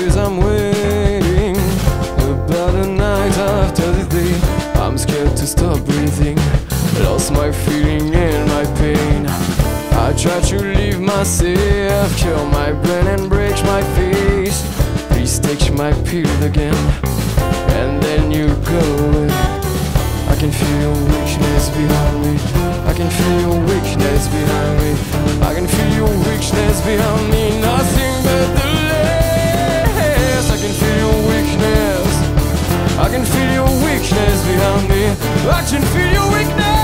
days I'm waiting about a night after the day. I'm scared to stop breathing, lost my feeling and my pain. I try to leave myself, kill my brain and break my face. Please take my pill again, and then you go away. I can feel your weakness behind me. I can feel your weakness behind me. I can feel your weakness behind me. Nothing but the less. I can feel your weakness. I can feel your weakness behind me. I can feel your weakness.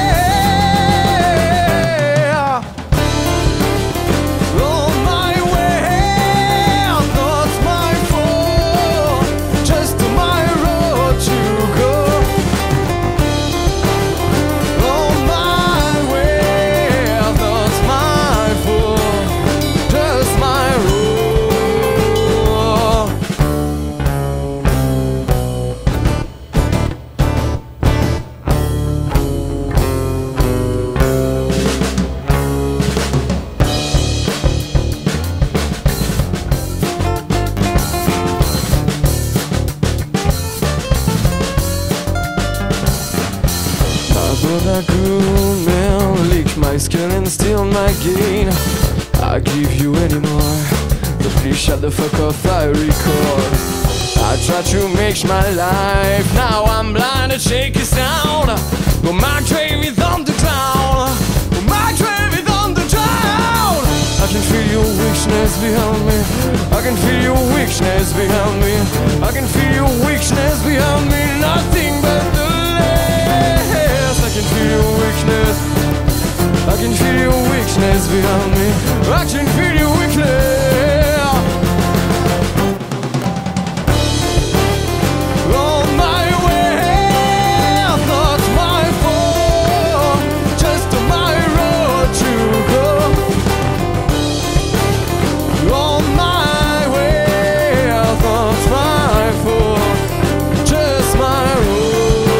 But I grew, man, lick my skin and steal my gain. I give you any more, but please shut the fuck off, I record. I try to make my life, now I'm blind and shake it down. But my grave is on the ground, but my grave is on the ground. I can feel your weakness behind me. I can feel your weakness behind me. I can feel your weakness behind me. Nothing but the I can feel your weakness. I can feel your weakness behind me. I can feel your weakness. On my way, not my fault, just my road to go. On my way, not my fault, just my road.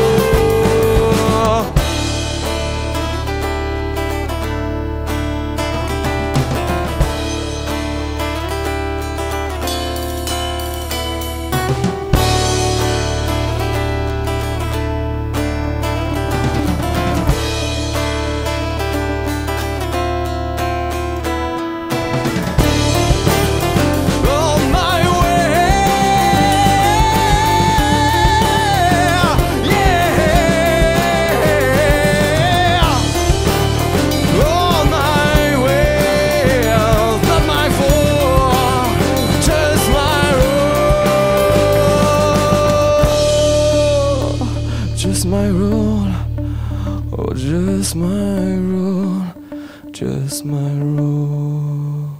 Just my rule, oh just my rule, just my rule.